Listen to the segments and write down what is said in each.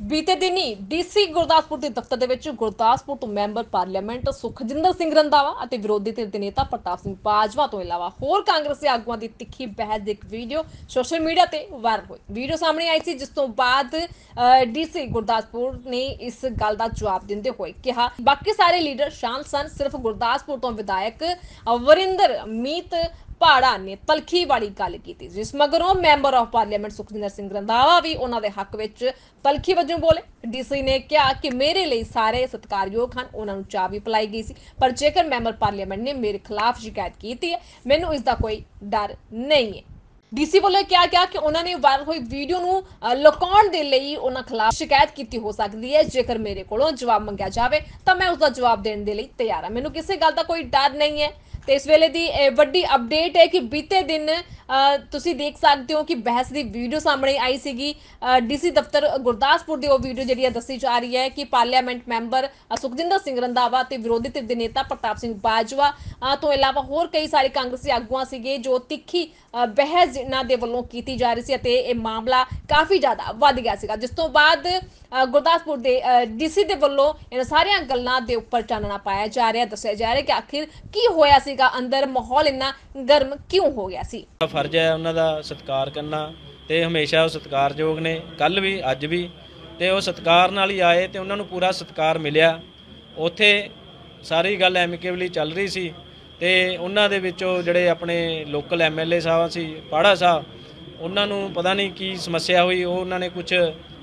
बीते दिन ही डीसी गुरदासपुर के दफ्तर ਦੇ ਵਿੱਚ ਗੁਰਦਾਸਪੁਰ ਤੋਂ ਮੈਂਬਰ ਪਾਰਲੀਮੈਂਟ ਸੁਖਜਿੰਦਰ ਸਿੰਘ ਰੰਧਾਵਾ ਅਤੇ ਵਿਰੋਧੀ ਧਿਰ ਦੇ ਨੇਤਾ ਪ੍ਰਤਾਪ ਸਿੰਘ ਬਾਜਵਾ ਤੋਂ ਇਲਾਵਾ ਹੋਰ ਕਾਂਗਰਸੀ ਆਗੂਆਂ ਦੀ ਤਿੱਖੀ ਬਹਿਸ ਦੀ ਇੱਕ ਵੀਡੀਓ ਸੋਸ਼ਲ ਮੀਡੀਆ ਤੇ ਵਾਇਰਲ ਹੋਈ। ਵੀਡੀਓ ਸਾਹਮਣੇ ਆਈ ਸੀ ਜਿਸ ਤੋਂ ਬਾਅਦ ਡੀਸੀ ਗੁਰਦਾਸਪੁਰ ਨੇ ਇਸ ਗੱਲ ਦਾ ਜਵਾਬ ਦਿੰਦੇ ਹੋਏ ਕਿਹਾ ਬਾਕੀ ਸਾਰੇ ਲੀਡਰ ਸ਼ਾਂਤ ਸਨ, ਸਿਰਫ ਗੁਰਦਾਸਪੁਰ ਤੋਂ ਵਿਧਾਇਕ ਵਰਿੰਦਰ ਮੀਤ ਭਾੜਾ ਨੇ ਤਲਖੀ ਵਾਲੀ ਗੱਲ ਕੀਤੀ, ਜਿਸ ਮਗਰੋਂ member of parliament Sukhjinder Singh Randhawa ਵੀ ਉਹਨਾਂ ਦੇ ਹੱਕ ਵਿੱਚ ਤਲਖੀ ਵਜੋਂ ਬੋਲੇ। ਡੀਸੀ ਨੇ ਕਿਹਾ ਕਿ ਮੇਰੇ ਲਈ ਸਾਰੇ ਸਤਿਕਾਰਯੋਗ ਹਨ, ਉਹਨਾਂ ਨੂੰ ਚਾਹ ਵੀ ਪਿਲਾਈ ਗਈ ਸੀ, ਪਰ ਜੇਕਰ ਮੈਂਬਰ ਪਾਰਲੀਮੈਂਟ ਨੇ ਮੇਰੇ ਖਿਲਾਫ ਸ਼ਿਕਾਇਤ ਕੀਤੀ ਹੈ, ਮੈਨੂੰ ਇਸ ਦਾ ਕੋਈ ਡਰ ਨਹੀਂ ਹੈ। ਡੀਸੀ ਵੱਲੋਂ ਕਿਹਾ ਗਿਆ ਕਿ ਉਹਨਾਂ ਨੇ ਵਾਇਰਲ ਹੋਈ ਵੀਡੀਓ ਨੂੰ ਲੁਕਾਉਣ ਦੇ ਲਈ ਉਹਨਾਂ ਖਿਲਾਫ ਸ਼ਿਕਾਇਤ ਕੀਤੀ ਹੋ ਸਕਦੀ ਹੈ। ਜੇਕਰ ਮੇਰੇ ਕੋਲੋਂ ਜਵਾਬ ਮੰਗਿਆ ਜਾਵੇ ਤਾਂ ਮੈਂ ਉਸ ਦਾ ਜਵਾਬ ਦੇਣ ਦੇ ਲਈ ਤਿਆਰ ਹਾਂ, ਮੈਨੂੰ ਕਿਸੇ ਗੱਲ ਦਾ ਕੋਈ ਡਰ ਨਹੀਂ ਹੈ। ਤੇ ਇਸ ਵੇਲੇ ਦੀ ਵੱਡੀ ਅਪਡੇਟ ਹੈ ਕਿ ਬੀਤੇ ਦਿਨ ਤੁਸੀਂ ਦੇਖ ਸਕਦੇ ਹੋ ਕਿ ਬਹਿਸ ਦੀ ਵੀਡੀਓ ਸਾਹਮਣੇ ਆਈ ਸੀਗੀ ਡੀਸੀ ਦਫ਼ਤਰ ਗੁਰਦਾਸਪੁਰ ਦੀ। ਉਹ ਵੀਡੀਓ ਜਿਹੜੀ ਦੱਸੀ ਜਾ ਰਹੀ ਹੈ ਕਿ ਪਾਰਲੀਮੈਂਟ ਮੈਂਬਰ ਸੁਖਜਿੰਦਰ ਸਿੰਘ ਰੰਧਾਵਾ ਤੇ ਵਿਰੋਧੀ ਧਿਰ ਦੇ ਨੇਤਾ ਪ੍ਰਤਾਪ ਸਿੰਘ ਬਾਜਵਾ ਤੋਂ ਇਲਾਵਾ ਹੋਰ ਕਈ ਸਾਰੇ ਕਾਂਗਰਸੀ ਆਗੂਆਂ ਸੀਗੇ ਜੋ ਤਿੱਖੀ ਬਹਿਸ ਇਹਨਾਂ ਦੇ ਵੱਲੋਂ ਕੀਤੀ ਜਾ ਰਹੀ ਸੀ ਅਤੇ ਇਹ ਮਾਮਲਾ ਕਾਫੀ ਜ਼ਿਆਦਾ ਵੱਧ ਗਿਆ ਸੀਗਾ, ਜਿਸ ਤੋਂ ਬਾਅਦ ਗੁਰਦਾਸਪੁਰ ਦੇ ਡੀਸੀ ਦੇ ਵੱਲੋਂ ਇਹਨਾਂ ਸਾਰੀਆਂ ਗੱਲਾਂ ਦੇ ਉੱਪਰ ਚਾਨਣਾ ਪਾਇਆ ਜਾ ਰਿਹਾ, ਦੱਸਿਆ ਜਾ ਰਿਹਾ ਕਿ ਆਖਿਰ ਕੀ ਹੋਇਆ ਸੀਗਾ, ਅੰਦਰ ਮਾਹੌਲ ਇੰਨਾ ਗਰਮ ਕਿਉਂ ਹੋ ਗਿਆ ਸੀ। फर्ज है उन्होंने सत्कार करना तो हमेशा वो सत्कारयोग ने, कल भी अज भी, तो वो सत्कार नाल ही आए तो उन्होंने पूरा सत्कार मिलिया। उत्थे सारी गल एमिकेबली चल रही सी तो उन्होंने जोड़े अपने लोकल MLA साहब सी पाड़ा साहब उन्होंने पता नहीं की समस्या हुई, वो उन्होंने कुछ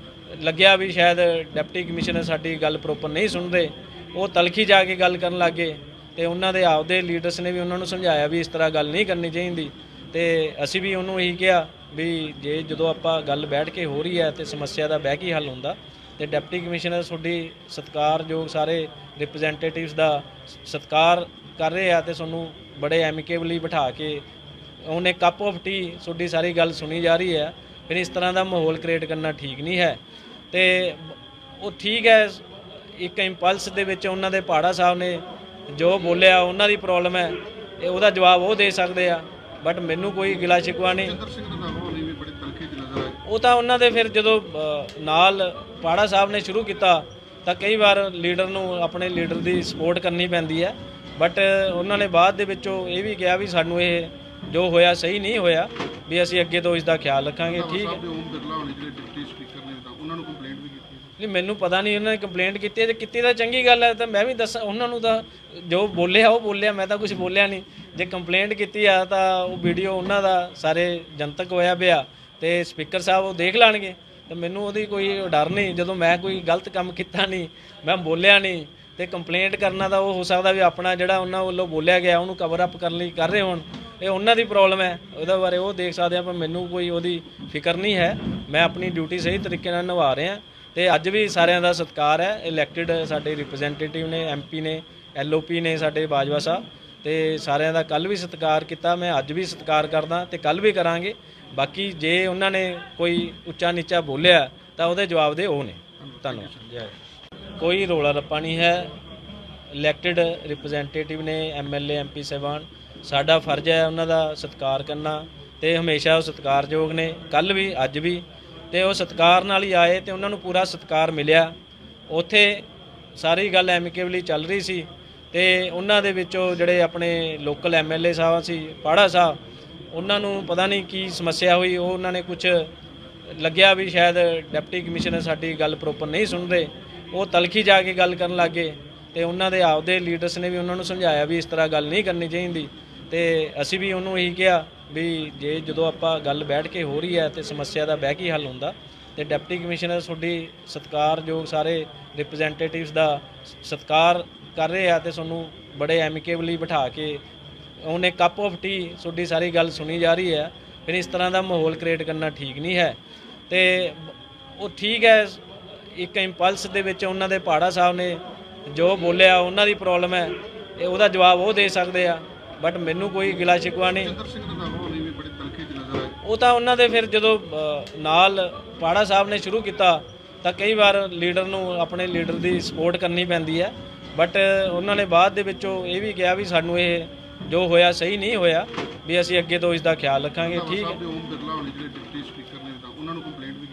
लग्या भी शायद डिप्टी कमिश्नर साडी गल प्रोपर नहीं सुन रहे, वो तलखी जाके गल करन लग गए तो उन्होंने आपदे लीडर्स ने भी उन्होंने समझाया भी इस तरह गल नहीं करनी चाहिए। तो असी भी उन्होंने यही कहा भी जे जो आप गल बैठ के हो रही है तो समस्या का बह के हल होंदा तो डिप्टी कमिश्नर थोड़ी सत्कारयोग सारे रिप्रजेंटेटिव्स का सत्कार कर रहे हैं तो सूँ बड़े एमिकेबली बिठा के उन्हें कप ऑफ टी थोड़ी सारी गल सुनी जा रही है। फिर इस तरह का माहौल क्रिएट करना ठीक नहीं है। तो वो ठीक है, एक इंपल्स दे विच उन्हां दे भाड़ा साहब ने जो बोलिया उन्हां दी प्रॉब्लम है, ਉਹਦਾ जवाब वो दे सकते हैं, बट मैनू कोई गिला शिकवा नहीं। वो तो उन्होंने फिर जो नाल पाड़ा साहब ने शुरू किया तो कई बार लीडर नू अपने लीडर की सपोर्ट करनी पैंदी है, बट उन्होंने बाद ये भी कहा भी सानू ये जो होया सही नहीं होया भी असी अगे तो इसका ख्याल रखांगे। ठीक है, नहीं मैनू पता नहीं उन्होंने कंप्लेंट की तो चंगी गल है, तो मैं भी दस उन्होंने तो जो बोलिया वो बोलिया, मैं तो कुछ बोलिया नहीं। जे कंप्लेंट की है तो वो वीडियो उन्हों का सारे जनतक होया पिया तो स्पीकर साहब वो देख लैणगे, तो मैनू वो कोई डर नहीं। जो मैं कोई गलत काम किया नहीं, मैं बोलिया नहीं, तो कंप्लेंट करना तो वो हो सकता भी अपना जोड़ा उन्होंने वालों बोलिया गया उन्होंने कवर अप करने कर रहे हो, ये उन्होंने प्रॉब्लम है, वो बारे वो देख सकते हैं, पर मैनू कोई वो फिक्र नहीं है। मैं अपनी ड्यूटी सही तरीके नाल निभा रहा तो अज भी सारिਆਂ ਦਾ सत्कार है। इलैक्टिड साडे रिप्रजेंटेटिव ने, MP ने, LOP ने साडे बाजवा साहब, तो सारिਆਂ ਦਾ कल भी सत्कार किया, मैं अज भी सत्कार करदा तो कल भी करांगे। बाकी जे उन्होंने कोई उच्चा नीचा बोलिया तो वो जवाब दे वो ने। धन्यवाद। कोई रौला रप्पा नहीं है, इलैक्टिड रिप्रजेंटेटिव ने, MLA MP साहबान, साडा फर्ज है उन्होंने सत्कार करना तो हमेशा वो सत्कारयोग ने, कल भी अज भी, तो वो सत्कार नाल ही आए तो उन्होंने पूरा सत्कार मिलिया। उत्थे सारी गल एमिकेबली चल रही सी तो उन्होंने जोड़े अपने लोकल MLA साहब सी पाड़ा साहब उन्होंने पता नहीं की समस्या हुई, वो उन्होंने कुछ लग्या भी शायद डिप्टी कमिश्नर साडी गल प्रोपर नहीं सुन रहे, वो तलखी जाके गल करन लग गए तो उन्होंने आपदे लीडर्स ने भी उन्होंने समझाया भी इस तरह गल नहीं करनी चाहिए। तो असी भी उन्होंने यही कहा भी जे जो आप गल बैठ के हो रही है तो समस्या का बह के हल होंदा तो डिप्टी कमिश्नर थोड़ी सत्कारयोग सारे रिप्रजेंटेटिव्स का सत्कार कर रहे हैं तो सूँ बड़े एमिकेबली बिठा के उन्हें कप ऑफ टी थोड़ी सारी गल सुनी जा रही है। फिर इस तरह का माहौल क्रिएट करना ठीक नहीं है। तो वो ठीक है, एक इंपल्स दे विच उन्हां दे भाड़ा साहब ने जो बोलिया उन्हां दी प्रॉब्लम है, ਉਹਦਾ जवाब वो दे सकते हैं, बट मैनू कोई गिला शिकवा नहीं। वो तो उन्होंने फिर जो नाल पाड़ा साहब ने शुरू किया तो कई बार लीडर नू अपने लीडर की सपोर्ट करनी पैंदी है, बट उन्होंने बाद ये भी कहा भी सानू ये जो होया सही नहीं होया भी असी अगे तो इसका ख्याल रखांगे। ठीक है,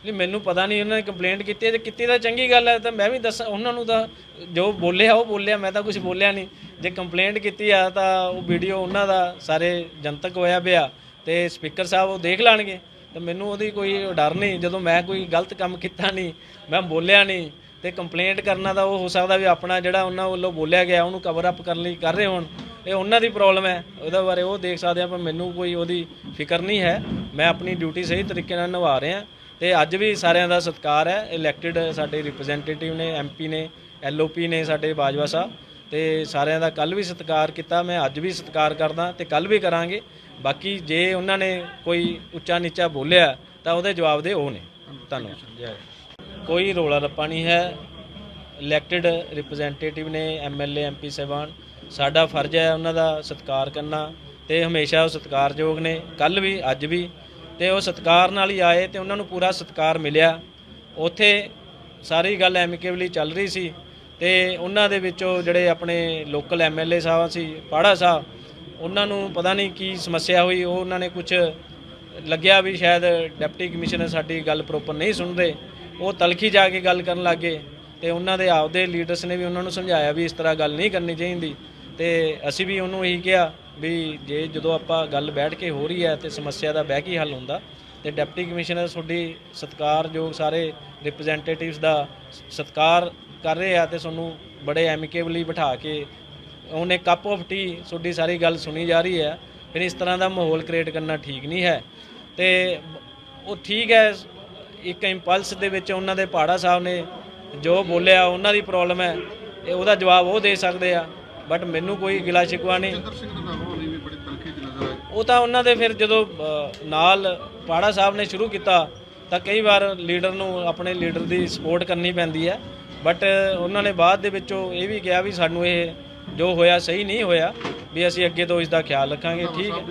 ਨਹੀਂ ਮੈਨੂੰ ਪਤਾ ਨਹੀਂ ਉਹਨਾਂ ਨੇ ਕੰਪਲੇਂਟ ਕੀਤੀ ਹੈ, ਜੇ ਕੀਤੀ ਤਾਂ ਚੰਗੀ ਗੱਲ ਹੈ, ਤਾਂ ਮੈਂ ਵੀ ਦੱਸ ਉਹਨਾਂ ਨੂੰ ਤਾਂ ਜੋ ਬੋਲਿਆ ਉਹ ਬੋਲਿਆ, ਮੈਂ ਤਾਂ ਕੁਝ ਬੋਲਿਆ ਨਹੀਂ। ਜੇ ਕੰਪਲੇਂਟ ਕੀਤੀ ਆ ਤਾਂ ਉਹ ਵੀਡੀਓ ਉਹਨਾਂ ਦਾ ਸਾਰੇ ਜਨਤਕ ਹੋਇਆ ਪਿਆ ਤੇ ਸਪੀਕਰ ਸਾਹਿਬ ਉਹ ਦੇਖ ਲੈਣਗੇ, ਤਾਂ ਮੈਨੂੰ ਉਹਦੀ ਕੋਈ ਡਰ ਨਹੀਂ। ਜਦੋਂ ਮੈਂ ਕੋਈ ਗਲਤ ਕੰਮ ਕੀਤਾ ਨਹੀਂ, ਮੈਂ ਬੋਲਿਆ ਨਹੀਂ, ਤੇ ਕੰਪਲੇਂਟ ਕਰਨਾ ਤਾਂ ਉਹ ਹੋ ਸਕਦਾ ਵੀ ਆਪਣਾ ਜਿਹੜਾ ਉਹਨਾਂ ਵੱਲੋਂ ਬੋਲਿਆ ਗਿਆ ਉਹਨੂੰ ਕਵਰ ਅਪ ਕਰਨ ਲਈ ਕਰ ਰਹੇ ਹੋਣ, ਇਹ ਉਹਨਾਂ ਦੀ ਪ੍ਰੋਬਲਮ ਹੈ, ਉਹਦੇ ਬਾਰੇ ਉਹ ਦੇਖ ਸਕਦੇ ਆ, ਪਰ ਮੈਨੂੰ ਕੋਈ ਉਹਦੀ ਫਿਕਰ ਨਹੀਂ ਹੈ। ਮੈਂ ਆਪਣੀ ਡਿਊਟੀ ਸਹੀ ਤਰੀਕੇ ਨਾਲ ਨਿਭਾ ਰਿਹਾ ਤੇ ਅੱਜ ਵੀ ਸਾਰਿਆਂ ਦਾ ਸਤਿਕਾਰ ਹੈ। ਇਲੈਕਟਿਡ ਸਾਡੇ ਰਿਪਰੈਜ਼ੈਂਟੇਟਿਵ ਨੇ, ਐਮਪੀ ਨੇ, ਐਲਓਪੀ ਨੇ ਸਾਡੇ ਬਾਜਵਾ ਸਾਹਿਬ, ਤੇ ਸਾਰਿਆਂ ਦਾ ਕੱਲ ਵੀ ਸਤਿਕਾਰ ਕੀਤਾ, ਮੈਂ ਅੱਜ ਵੀ ਸਤਿਕਾਰ ਕਰਦਾ ਤੇ ਕੱਲ ਵੀ ਕਰਾਂਗੇ। ਬਾਕੀ ਜੇ ਉਹਨਾਂ ਨੇ ਕੋਈ ਉੱਚਾ ਨੀਚਾ ਬੋਲਿਆ ਤਾਂ ਉਹਦੇ ਜਵਾਬ ਦੇ ਉਹ ਨੇ। ਧੰਨਵਾਦ। ਜੈ। ਕੋਈ ਰੌਲਾ ਰੱਪਾ ਨਹੀਂ ਹੈ। ਇਲੈਕਟਿਡ ਰਿਪਰੈਜ਼ੈਂਟੇਟਿਵ ਨੇ, ਐਮਐਲਏ ਐਮਪੀ ਸਾਹਿਬਾਨ, ਸਾਡਾ ਫਰਜ਼ ਹੈ ਉਹਨਾਂ ਦਾ ਸਤਿਕਾਰ ਕਰਨਾ ਤੇ ਹਮੇਸ਼ਾ ਉਹ ਸਤਿਕਾਰਯੋਗ ਨੇ, ਕੱਲ ਵੀ ਅੱਜ ਵੀ, ਤੇ ਉਹ ਸਤਿਕਾਰ ਨਾਲ ਹੀ ਆਏ ਤੇ ਉਹਨਾਂ ਨੂੰ ਪੂਰਾ ਸਤਿਕਾਰ ਮਿਲਿਆ। ਉੱਥੇ ਸਾਰੀ ਗੱਲ ਐਮਿਕੇਬਲੀ ਚੱਲ ਰਹੀ ਸੀ ਤੇ ਉਹਨਾਂ ਦੇ ਵਿੱਚੋਂ ਜਿਹੜੇ ਆਪਣੇ ਲੋਕਲ ਐਮਐਲਏ ਸਾਹਿਬ ਸੀ, ਪਾੜਾ ਸਾਹਿਬ, ਉਹਨਾਂ ਨੂੰ ਪਤਾ ਨਹੀਂ ਕੀ ਸਮੱਸਿਆ ਹੋਈ, ਉਹ ਉਹਨਾਂ ਨੇ ਕੁਝ ਲੱਗਿਆ ਵੀ ਸ਼ਾਇਦ ਡਿਪਟੀ ਕਮਿਸ਼ਨਰ ਸਾਡੀ ਗੱਲ ਪ੍ਰੋਪਰ ਨਹੀਂ ਸੁਣ ਰਹੇ, ਉਹ ਤਲਖੀ ਜਾ ਕੇ ਗੱਲ ਕਰਨ ਲੱਗੇ ਤੇ ਉਹਨਾਂ ਦੇ ਆਪਦੇ ਲੀਡਰਸ ਨੇ ਵੀ ਉਹਨਾਂ ਨੂੰ ਸਮਝਾਇਆ ਵੀ ਇਸ ਤਰ੍ਹਾਂ ਗੱਲ ਨਹੀਂ ਕਰਨੀ ਚਾਹੀਦੀ। ਤੇ ਅਸੀਂ ਵੀ ਉਹਨੂੰ ਇਹੀ ਕਿਹਾ ਵੀ ਜੇ ਜਦੋਂ ਆਪਾਂ ਗੱਲ ਬੈਠ ਕੇ ਹੋ ਰਹੀ ਹੈ ਤੇ ਸਮੱਸਿਆ ਦਾ ਬਹਿ ਕੇ ਹੱਲ ਹੁੰਦਾ, ਤੇ ਡਿਪਟੀ ਕਮਿਸ਼ਨਰ ਤੁਹਾਡੀ ਸਤਿਕਾਰਯੋਗ ਸਾਰੇ ਰਿਪਰੈਜ਼ੈਂਟੇਟਿਵਸ ਦਾ ਸਤਿਕਾਰ ਕਰ ਰਹੇ ਆ ਤੇ ਤੁਹਾਨੂੰ ਬੜੇ ਐਮਿਕੇਬਲੀ ਬਿਠਾ ਕੇ ਉਹਨੇ ਕੱਪ ਆਫ ਟੀ ਤੁਹਾਡੀ ਸਾਰੀ ਗੱਲ ਸੁਣੀ ਜਾ ਰਹੀ ਹੈ, ਫਿਰ ਇਸ ਤਰ੍ਹਾਂ ਦਾ ਮਾਹੌਲ ਕ੍ਰੀਏਟ ਕਰਨਾ ਠੀਕ ਨਹੀਂ ਹੈ। ਤੇ ਉਹ ਠੀਕ ਹੈ, ਇੱਕ ਇੰਪਲਸ ਦੇ ਵਿੱਚ ਉਹਨਾਂ ਦੇ ਪਾੜਾ ਸਾਹਿਬ ਨੇ ਜੋ ਬੋਲਿਆ ਉਹਨਾਂ ਦੀ ਪ੍ਰੋਬਲਮ ਹੈ, ਇਹ ਉਹਦਾ ਜਵਾਬ ਉਹ ਦੇ ਸਕਦੇ ਆ, ਬਟ ਮੈਨੂੰ ਕੋਈ ਗਿਲਾ ਸ਼ਿਕਵਾ ਨਹੀਂ। ਉਹ ਤਾਂ ਉਹਨਾਂ ਦੇ ਫਿਰ ਜਦੋਂ ਨਾਲ ਪਾੜਾ ਸਾਹਿਬ ਨੇ ਸ਼ੁਰੂ ਕੀਤਾ ਤਾਂ ਕਈ ਵਾਰ ਲੀਡਰ ਨੂੰ ਆਪਣੇ ਲੀਡਰ ਦੀ ਸਪੋਰਟ ਕਰਨੀ ਪੈਂਦੀ ਹੈ, ਬਟ ਉਹਨਾਂ ਨੇ ਬਾਅਦ ਦੇ ਵਿੱਚੋਂ ਇਹ ਵੀ ਕਿਹਾ ਵੀ ਸਾਨੂੰ ਇਹ ਜੋ ਹੋਇਆ ਸਹੀ ਨਹੀਂ ਹੋਇਆ, ਵੀ ਅਸੀਂ ਅੱਗੇ ਤੋਂ ਇਸ ਦਾ ਖਿਆਲ ਰੱਖਾਂਗੇ। ਠੀਕ ਹੈ।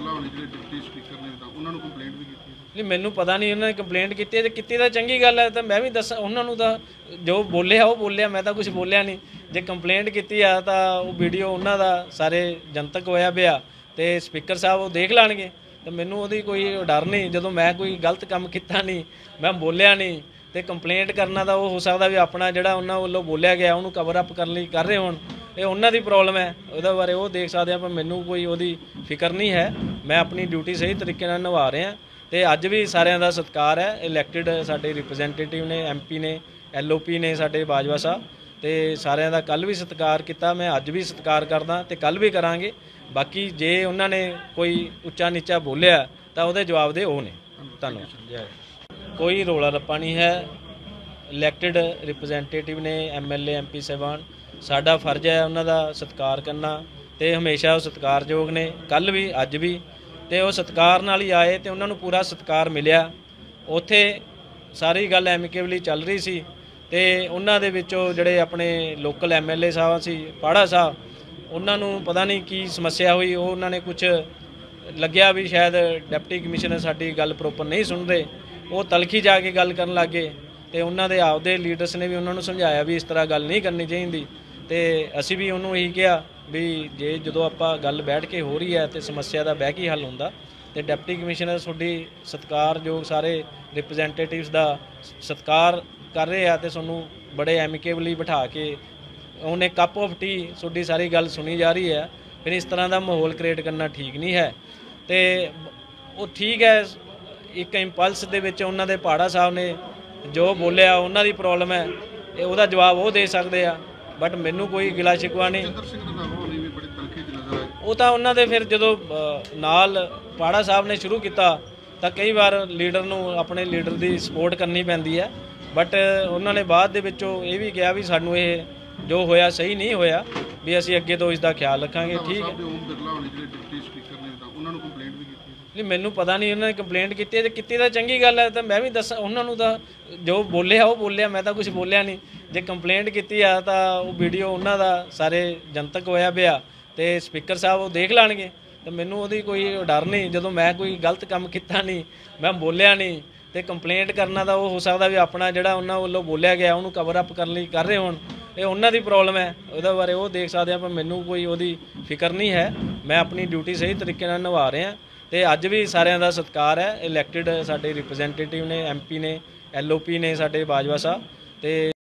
ਨਹੀਂ ਮੈਨੂੰ ਪਤਾ ਨਹੀਂ ਉਹਨਾਂ ਨੇ ਕੰਪਲੇਂਟ ਕੀਤੀ ਹੈ, ਜੇ ਕੀਤੀ ਤਾਂ ਚੰਗੀ ਗੱਲ ਹੈ, ਤਾਂ ਮੈਂ ਵੀ ਦੱਸ ਉਹਨਾਂ ਨੂੰ ਤਾਂ ਜੋ ਬੋਲਿਆ ਉਹ ਬੋਲਿਆ, ਮੈਂ ਤਾਂ ਕੁਝ ਬੋਲਿਆ ਨਹੀਂ। ਜੇ ਕੰਪਲੇਂਟ ਕੀਤੀ ਆ ਤਾਂ ਉਹ ਵੀਡੀਓ ਉਹਨਾਂ ਦਾ ਸਾਰੇ ਜਨਤਕ ਹੋਇਆ ਪਿਆ ਤੇ ਸਪੀਕਰ ਸਾਹਿਬ ਉਹ ਦੇਖ ਲੈਣਗੇ, ਤਾਂ ਮੈਨੂੰ ਉਹਦੀ ਕੋਈ ਡਰ ਨਹੀਂ। ਜਦੋਂ ਮੈਂ ਕੋਈ ਗਲਤ ਕੰਮ ਕੀਤਾ ਨਹੀਂ, ਮੈਂ ਬੋਲਿਆ ਨਹੀਂ, ਤੇ ਕੰਪਲੇਂਟ ਕਰਨਾ ਤਾਂ ਉਹ ਹੋ ਸਕਦਾ ਵੀ ਆਪਣਾ ਜਿਹੜਾ ਉਹਨਾਂ ਵੱਲੋਂ ਬੋਲਿਆ ਗਿਆ ਉਹਨੂੰ ਕਵਰ ਅਪ ਕਰਨ ਲਈ ਕਰ ਰਹੇ ਹੋਣ, ਇਹ ਉਹਨਾਂ ਦੀ ਪ੍ਰੋਬਲਮ ਹੈ, ਉਹਦੇ ਬਾਰੇ ਉਹ ਦੇਖ ਸਕਦੇ ਆ, ਪਰ ਮੈਨੂੰ ਕੋਈ ਉਹਦੀ ਫਿਕਰ ਨਹੀਂ ਹੈ। ਮੈਂ ਆਪਣੀ ਡਿਊਟੀ ਸਹੀ ਤਰੀਕੇ ਨਾਲ ਨਿਭਾ ਰਿਹਾ ਤੇ ਅੱਜ ਵੀ ਸਾਰਿਆਂ ਦਾ ਸਤਿਕਾਰ ਹੈ। ਇਲੈਕਟਿਡ ਸਾਡੇ ਰਿਪਰੈਜ਼ੈਂਟੇਟਿਵ ਨੇ, ਐਮਪੀ ਨੇ, ਐਲਓਪੀ ਨੇ ਸਾਡੇ ਬਾਜਵਾ ਸਾਹਿਬ, ਤੇ ਸਾਰਿਆਂ ਦਾ ਕੱਲ ਵੀ ਸਤਿਕਾਰ ਕੀਤਾ, ਮੈਂ ਅੱਜ ਵੀ ਸਤਿਕਾਰ ਕਰਦਾ ਤੇ ਕੱਲ ਵੀ ਕਰਾਂਗੇ। ਬਾਕੀ ਜੇ ਉਹਨਾਂ ਨੇ ਕੋਈ ਉੱਚਾ ਨੀਚਾ ਬੋਲਿਆ ਤਾਂ ਉਹਦੇ ਜਵਾਬ ਦੇ ਉਹ ਨੇ। ਧੰਨਵਾਦ। ਜੈ। ਕੋਈ ਰੌਲਾ ਰੱਪਾ ਨਹੀਂ ਹੈ। ਇਲੈਕਟਿਡ ਰਿਪਰੈਜ਼ੈਂਟੇਟਿਵ ਨੇ, ਐਮਐਲਏ ਐਮਪੀ ਸਾਹਿਬਾਨ, ਸਾਡਾ ਫਰਜ਼ ਹੈ ਉਹਨਾਂ ਦਾ ਸਤਿਕਾਰ ਕਰਨਾ ਤੇ ਹਮੇਸ਼ਾ ਉਹ ਸਤਿਕਾਰਯੋਗ ਨੇ, ਕੱਲ ਵੀ ਅੱਜ ਵੀ, ਤੇ ਉਹ ਸਤਿਕਾਰ ਨਾਲ ਹੀ ਆਏ ਤੇ ਉਹਨਾਂ ਨੂੰ ਪੂਰਾ ਸਤਿਕਾਰ ਮਿਲਿਆ। ਉੱਥੇ ਸਾਰੀ ਗੱਲ ਐਮਿਕੇਬਲੀ ਚੱਲ ਰਹੀ ਸੀ ਤੇ ਉਹਨਾਂ ਦੇ ਵਿੱਚੋਂ ਜਿਹੜੇ ਆਪਣੇ ਲੋਕਲ ਐਮਐਲਏ ਸਾਹਿਬ ਸੀ, ਪਾੜਾ ਸਾਹਿਬ, ਉਹਨਾਂ ਨੂੰ ਪਤਾ ਨਹੀਂ ਕੀ ਸਮੱਸਿਆ ਹੋਈ, ਉਹ ਉਹਨਾਂ ਨੇ ਕੁਝ ਲੱਗਿਆ ਵੀ ਸ਼ਾਇਦ ਡਿਪਟੀ ਕਮਿਸ਼ਨਰ ਸਾਡੀ ਗੱਲ ਪ੍ਰੋਪਰ ਨਹੀਂ ਸੁਣ ਰਹੇ, ਉਹ ਤਲਖੀ ਜਾ ਕੇ ਗੱਲ ਕਰਨ ਲੱਗੇ ਤੇ ਉਹਨਾਂ ਦੇ ਆਪਦੇ ਲੀਡਰਸ ਨੇ ਵੀ ਉਹਨਾਂ ਨੂੰ ਸਮਝਾਇਆ ਵੀ ਇਸ ਤਰ੍ਹਾਂ ਗੱਲ ਨਹੀਂ ਕਰਨੀ ਚਾਹੀਦੀ। ਤੇ ਅਸੀਂ ਵੀ ਉਹਨੂੰ ਇਹੀ ਕਿਹਾ ਵੀ ਜੇ ਜਦੋਂ ਆਪਾਂ ਗੱਲ ਬੈਠ ਕੇ ਹੋ ਰਹੀ ਹੈ ਤੇ ਸਮੱਸਿਆ ਦਾ ਬਹਿ ਕੇ ਹੱਲ ਹੁੰਦਾ, ਤੇ ਡਿਪਟੀ ਕਮਿਸ਼ਨਰ ਤੁਹਾਡੀ ਸਤਿਕਾਰਯੋਗ ਸਾਰੇ ਰਿਪਰੈਜ਼ੈਂਟੇਟਿਵਸ ਦਾ ਸਤਿਕਾਰ ਕਰ ਰਹੇ ਆ ਤੇ ਤੁਹਾਨੂੰ ਬੜੇ ਐਮਿਕੇਬਲੀ ਬਿਠਾ ਕੇ ਉਹਨੇ ਕੱਪ ਆਫ ਟੀ ਤੁਹਾਡੀ ਸਾਰੀ ਗੱਲ ਸੁਣੀ ਜਾ ਰਹੀ ਹੈ, ਫਿਰ ਇਸ ਤਰ੍ਹਾਂ ਦਾ ਮਾਹੌਲ ਕ੍ਰੀਏਟ ਕਰਨਾ ਠੀਕ ਨਹੀਂ ਹੈ। ਤੇ ਉਹ ਠੀਕ ਹੈ, ਇੱਕ ਇੰਪਲਸ ਦੇ ਵਿੱਚ ਉਹਨਾਂ ਦੇ ਪਾੜਾ ਸਾਹਿਬ ਨੇ ਜੋ ਬੋਲਿਆ ਉਹਨਾਂ ਦੀ ਪ੍ਰੋਬਲਮ ਹੈ, ਇਹ ਉਹਦਾ ਜਵਾਬ ਉਹ ਦੇ ਸਕਦੇ ਆ, ਬਟ ਮੈਨੂੰ ਕੋਈ ਗਿਲਾ ਸ਼ਿਕਵਾ ਨਹੀਂ। ਉਹ ਤਾਂ ਉਹਨਾਂ ਦੇ ਫਿਰ ਜਦੋਂ ਨਾਲ ਪਾੜਾ ਸਾਹਿਬ ਨੇ ਸ਼ੁਰੂ ਕੀਤਾ ਤਾਂ ਕਈ ਵਾਰ ਲੀਡਰ ਨੂੰ ਆਪਣੇ ਲੀਡਰ ਦੀ ਸਪੋਰਟ ਕਰਨੀ ਪੈਂਦੀ ਹੈ, ਬਟ ਉਹਨਾਂ ਨੇ ਬਾਅਦ ਦੇ ਵਿੱਚੋਂ ਇਹ ਵੀ ਕਿਹਾ ਵੀ ਸਾਨੂੰ ਇਹ ਜੋ ਹੋਇਆ ਸਹੀ ਨਹੀਂ ਹੋਇਆ, ਵੀ ਅਸੀਂ ਅੱਗੇ ਤੋਂ ਇਸ ਦਾ ਖਿਆਲ ਰੱਖਾਂਗੇ। ਠੀਕ ਹੈ। ਨਹੀਂ ਮੈਨੂੰ ਪਤਾ ਨਹੀਂ ਉਹਨਾਂ ਨੇ ਕੰਪਲੇਂਟ ਕੀਤੀ ਹੈ, ਜੇ ਕੀਤੀ ਤਾਂ ਚੰਗੀ ਗੱਲ ਹੈ, ਤਾਂ ਮੈਂ ਵੀ ਦੱਸ ਉਹਨਾਂ ਨੂੰ ਤਾਂ ਜੋ ਬੋਲਿਆ ਉਹ ਬੋਲਿਆ, ਮੈਂ ਤਾਂ ਕੁਝ ਬੋਲਿਆ ਨਹੀਂ। ਜੇ ਕੰਪਲੇਂਟ ਕੀਤੀ ਆ ਤਾਂ ਉਹ ਵੀਡੀਓ ਉਹਨਾਂ ਦਾ ਸਾਰੇ ਜਨਤਕ ਹੋਇਆ ਪਿਆ ਤੇ ਸਪੀਕਰ ਸਾਹਿਬ ਉਹ ਦੇਖ ਲੈਣਗੇ, ਤਾਂ ਮੈਨੂੰ ਉਹਦੀ ਕੋਈ ਡਰ ਨਹੀਂ। ਜਦੋਂ ਮੈਂ ਕੋਈ ਗਲਤ ਕੰਮ ਕੀਤਾ ਨਹੀਂ, ਮੈਂ ਬੋਲਿਆ ਨਹੀਂ, ਤੇ ਕੰਪਲੇਂਟ ਕਰਨਾ ਤਾਂ ਉਹ ਹੋ ਸਕਦਾ ਵੀ ਆਪਣਾ ਜਿਹੜਾ ਉਹਨਾਂ ਵੱਲੋਂ ਬੋਲਿਆ ਗਿਆ ਉਹਨੂੰ ਕਵਰ ਅਪ ਕਰਨ ਲਈ ਕਰ ਰਹੇ ਹੋਣ, ਇਹ ਉਹਨਾਂ ਦੀ ਪ੍ਰੋਬਲਮ ਹੈ, ਉਹਦੇ ਬਾਰੇ ਉਹ ਦੇਖ ਸਕਦੇ ਆ, ਪਰ ਮੈਨੂੰ ਕੋਈ ਉਹਦੀ ਫਿਕਰ ਨਹੀਂ ਹੈ। ਮੈਂ ਆਪਣੀ ਡਿਊਟੀ ਸਹੀ ਤਰੀਕੇ ਨਾਲ ਨਿਭਾ ਰਿਹਾ ਤੇ ਅੱਜ ਵੀ ਸਾਰਿਆਂ ਦਾ ਸਤਿਕਾਰ ਹੈ। ਇਲੈਕਟਿਡ ਸਾਡੇ ਰਿਪਰੈਜ਼ੈਂਟੇਟਿਵ ਨੇ, ਐਮਪੀ ਨੇ, LOP ਨੇ ਸਾਡੇ ਬਾਜਵਾ ਸਾਹਿਬ ਤੇ